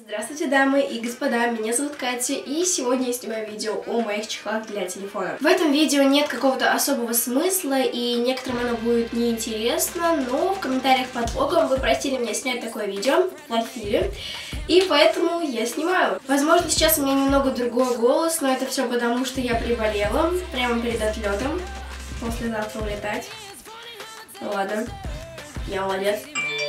Здравствуйте, дамы и господа, меня зовут Катя, и сегодня я снимаю видео о моих чехлах для телефона. В этом видео нет какого-то особого смысла, и некоторым оно будет неинтересно, но в комментариях под блогом вы просили меня снять такое видео в эфире, и поэтому я снимаю. Возможно, сейчас у меня немного другой голос, но это все потому, что я приболела прямо перед отлетом. Послезавтра улетать. Ладно, я молодец.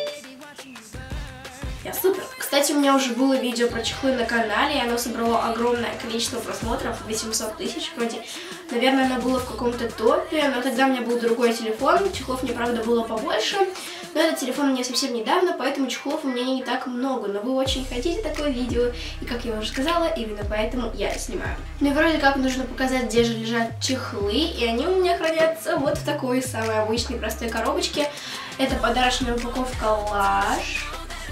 Я супер. Кстати, у меня уже было видео про чехлы на канале, и оно собрало огромное количество просмотров, 800 тысяч вроде. Наверное, оно было в каком-то топе, но тогда у меня был другой телефон, чехлов мне, правда, было побольше. Но этот телефон у меня совсем недавно, поэтому чехлов у меня не так много. Но вы очень хотите такое видео, и, как я уже сказала, именно поэтому я снимаю. Ну и вроде как нужно показать, где же лежат чехлы, и они у меня хранятся вот в такой самой обычной простой коробочке. Это подарочная упаковка Lush.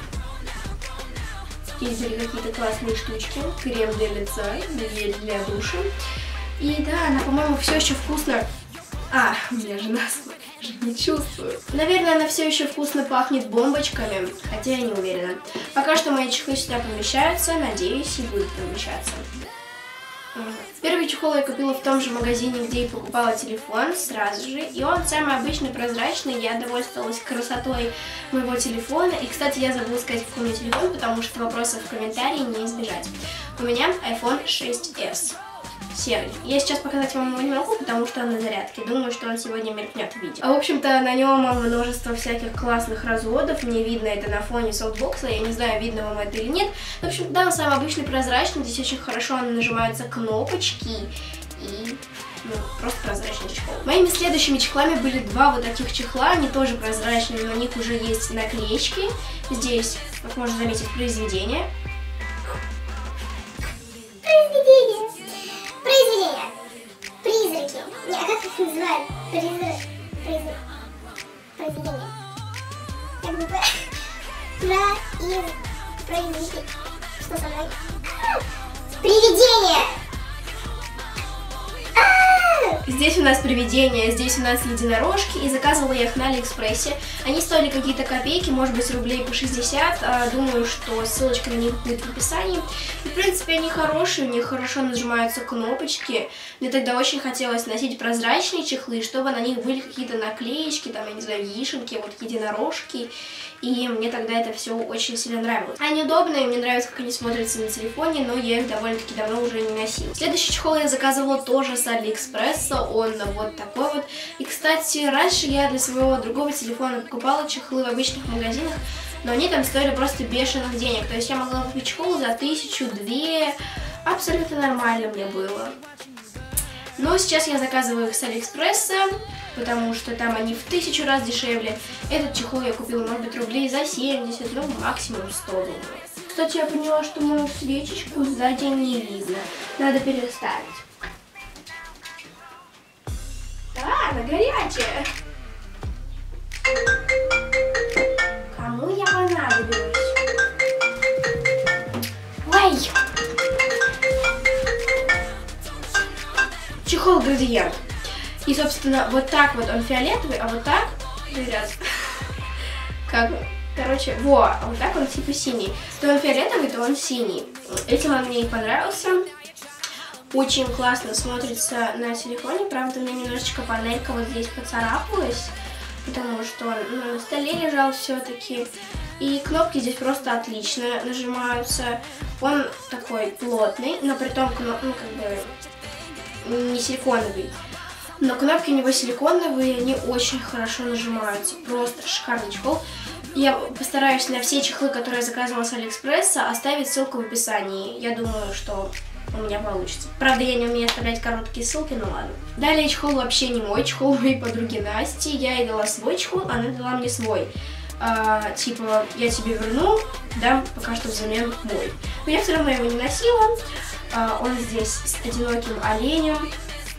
Здесь были какие-то классные штучки, крем для лица, гель для душа. И да, она, по-моему, все еще вкусно. У меня жена смотрит, не чувствую. Наверное, она все еще вкусно пахнет бомбочками, хотя я не уверена. Пока что мои чехлы сюда помещаются, надеюсь, и будут помещаться. Первый чехол я купила в том же магазине, где и покупала телефон, сразу же. И он самый обычный, прозрачный. Я довольствовалась красотой моего телефона. И, кстати, я забыла сказать, какой у меня телефон, потому что вопросов в комментарии не избежать. У меня iPhone 6s. Серый. Я сейчас показать вам его не могу, потому что он на зарядке. Думаю, что он сегодня мелькнет в видео. В общем-то, на нем множество всяких классных разводов. Мне видно это на фоне софтбокса. Я не знаю, видно вам это или нет. В общем, да, он самый обычный, прозрачный. Здесь очень хорошо нажимаются кнопочки. И просто прозрачный чехол. Моими следующими чехлами были два вот таких чехла. Они тоже прозрачные, но на них уже есть наклеечки. Здесь, как можно заметить, произведение. Призраки. Не, а как их называют? Произведение. Как бы произведение. Что со мной? Привидение! Здесь у нас привидения, здесь у нас единорожки, и заказывала я их на Алиэкспрессе. Они стоили какие-то копейки, может быть, рублей по 60. Думаю, что ссылочка на них будет в описании. И, в принципе, они хорошие, у них хорошо нажимаются кнопочки. Мне тогда очень хотелось носить прозрачные чехлы, чтобы на них были какие-то наклеечки, там, я не знаю, вишенки, вот единорожки. И мне тогда это все очень сильно нравилось. Они удобные, мне нравится, как они смотрятся на телефоне, но я их довольно-таки давно уже не носила. Следующий чехол я заказывала тоже с Алиэкспресса, он вот такой вот. И, кстати, раньше я для своего другого телефона покупала чехлы в обычных магазинах, но они там стоили просто бешеных денег. То есть я могла купить чехол за 1000-2, абсолютно нормально мне было. Но сейчас я заказываю их с Алиэкспресса, потому что там они в 1000 раз дешевле. Этот чехол я купила, может быть, рублей за 70, ну, максимум 100, думаю. Кстати, я поняла, что мою свечечку сзади не видно. Надо переставить. Она горячая. Кому я понадоблюсь? Ой! Чехол градиент. И, собственно, вот так вот он фиолетовый, а вот так, как, короче, а вот так он типа синий. То он фиолетовый, то он синий. Этим он мне и понравился. Очень классно смотрится на телефоне. Правда, у меня немножечко панелька вот здесь поцарапалась, потому что он на столе лежал все-таки. И кнопки здесь просто отлично нажимаются. Он такой плотный, но при том, как бы не силиконовый. Но кнопки у него силиконовые, они очень хорошо нажимаются. Просто шикарный чехол. Я постараюсь на все чехлы, которые я заказывала с Алиэкспресса, оставить ссылку в описании. Я думаю, что у меня получится. Правда, я не умею оставлять короткие ссылки, но ладно. Далее чехол вообще не мой, чехол моей подруги Насти. Я ей дала свой чехол, она дала мне свой. Типа, я тебе верну, дам пока что взамен мой. Но я все равно его не носила. Он здесь с одиноким оленем.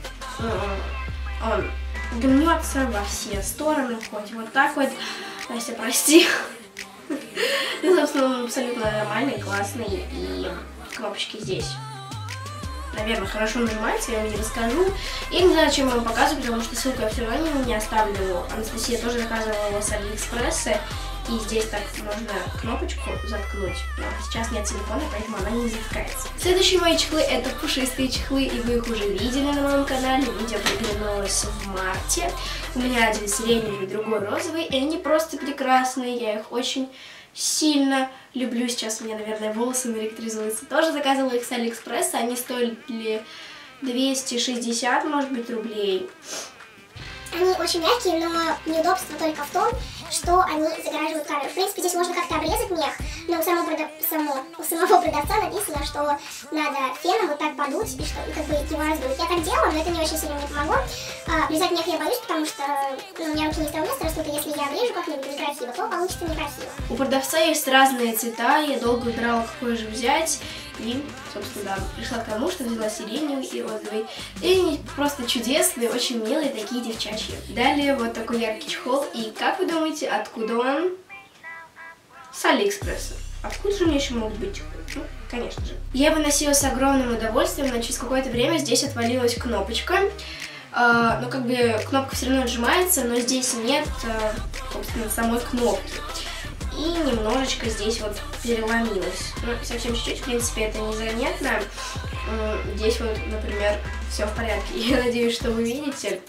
Он гнется во все стороны, хоть вот так вот. Настя, прости. Ну, собственно, он абсолютно нормальный, классный, и кнопочки здесь, наверное, хорошо нажимается, я вам не расскажу. Я не знаю, чем я вам показываю, потому что ссылку я все равно не оставлю. Анастасия тоже заказывала его с Алиэкспресса, И здесь так можно кнопочку заткнуть, но сейчас нет телефона, поэтому она не затыкается. Следующие мои чехлы — это пушистые чехлы, и вы их уже видели на моем канале. Видео приглянулось в марте. У меня один сиреневый, другой розовый, и они просто прекрасные, я их очень сильно люблю. Сейчас у меня, наверное, волосы наэлектризуются. Тоже заказывала их с Алиэкспресса, они стоили 260, может быть, рублей. Они очень мягкие, но неудобство только в том, что они загораживают камеру. В принципе, здесь можно как-то обрезать мех, но у самого продавца написано, что надо феном вот так подуть и что, как бы его раздуть. Я так делала, но это не очень сильно мне помогло. Обрезать мех я боюсь, потому что у меня руки не с того места растут, и если я обрежу как-нибудь некрасиво, то получится некрасиво. У продавца есть разные цвета, я долго выбирала, какой же взять. И, собственно, да, пришла к тому, что взяла сиреневый и розовый. И они просто чудесные, очень милые такие девчачьи. Далее вот такой яркий чехол. И как вы думаете, откуда он? С Алиэкспресса. Откуда же у меня еще могут быть чехлы? Ну, конечно же. Я его носила с огромным удовольствием, но через какое-то время здесь отвалилась кнопочка. Ну, как бы кнопка все равно отжимается, но здесь нет, собственно, самой кнопки. И немножечко здесь вот переломилось. Ну, совсем чуть-чуть, в принципе, это незаметно. Здесь вот, например, все в порядке. Я надеюсь, что вы видите.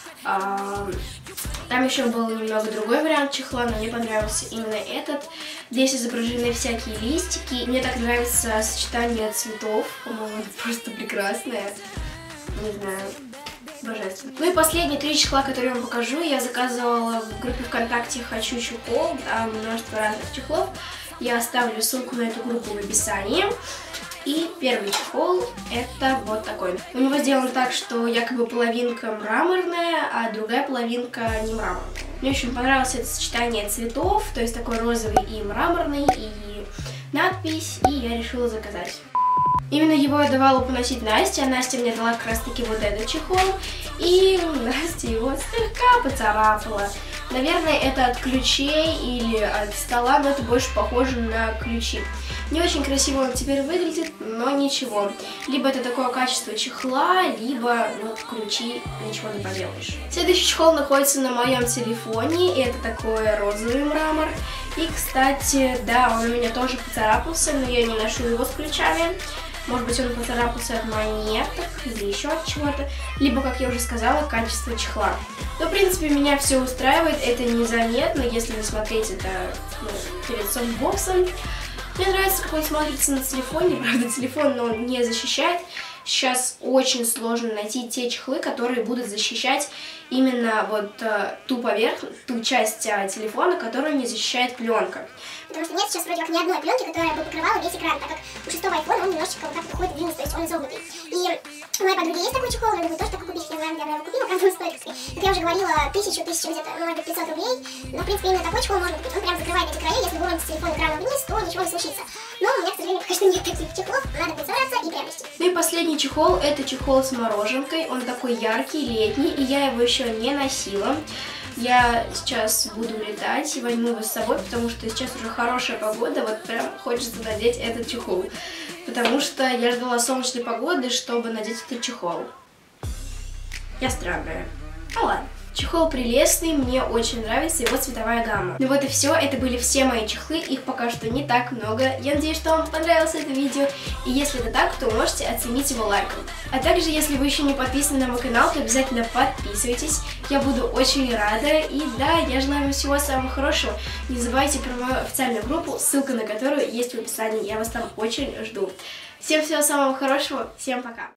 Там еще был немного другой вариант чехла, но мне понравился именно этот. Здесь изображены всякие листики. Мне так нравится сочетание цветов. По-моему, это просто прекрасное. Не знаю. Божественно. Ну и последние 3 чехла, которые я вам покажу, я заказывала в группе ВКонтакте «Хочу чехол», там множество разных чехлов. Я оставлю ссылку на эту группу в описании. И первый чехол это вот такой. У него сделан так, что якобы половинка мраморная, а другая половинка не мраморная. Мне очень понравилось это сочетание цветов, то есть такой розовый и мраморный, и надпись, и я решила заказать. Именно его я давала поносить Насте, а Настя мне дала как раз таки вот этот чехол, и Настя его слегка поцарапала. Наверное, это от ключей или от стола, но это больше похоже на ключи. Не очень красиво он теперь выглядит, но ничего. Либо это такое качество чехла, либо ну, ключи, ничего не поделаешь. Следующий чехол находится на моем телефоне, и это такой розовый мрамор. И, кстати, да, он у меня тоже поцарапался, но я не ношу его с ключами. Может быть, он поцарапался от монеток или еще от чего-то. Либо, как я уже сказала, качество чехла. Но, в принципе, меня все устраивает. Это незаметно, если не смотреть это перед софтбоксом. Мне нравится, как он смотрится на телефоне. Правда, телефон, но он не защищает. Сейчас очень сложно найти те чехлы, которые будут защищать именно вот ту поверхность, ту часть телефона, которую не защищает пленка. Потому что нет сейчас вроде как ни одной пленки, которая бы покрывала весь экран, так как у 6-го айфона он немножечко вот так выходит вниз, то есть он изогнутый. И у моей подруги есть такой чехол, надо будет тоже так купить, я знаю, где она его купила, правда он стоит, как я уже говорила, 1000 где-то, ну, может быть, 500 рублей. Но, в принципе, именно такой чехол можно купить, он прям закрывает эти края, если вы уроните телефон экраном вниз, то ничего не случится. Но у меня, к сожалению, пока что нет таких чехлов, надо присмотреться и приобрести. Ну и последний чехол, это чехол с мороженкой, он такой яркий, летний, и я его еще не носила. Я сейчас буду летать и возьму его с собой, потому что сейчас уже хорошая погода, вот прям хочется надеть этот чехол. Потому что я ждала солнечной погоды, чтобы надеть этот чехол. Я странная. Ну ладно. Чехол прелестный, мне очень нравится его цветовая гамма. Ну вот и все, это были все мои чехлы, их пока что не так много. Я надеюсь, что вам понравилось это видео, и если это так, то можете оценить его лайком. А также, если вы еще не подписаны на мой канал, то обязательно подписывайтесь, я буду очень рада. И да, я желаю вам всего самого хорошего. Не забывайте про мою официальную группу, ссылка на которую есть в описании, я вас там очень жду. Всем всего самого хорошего, всем пока!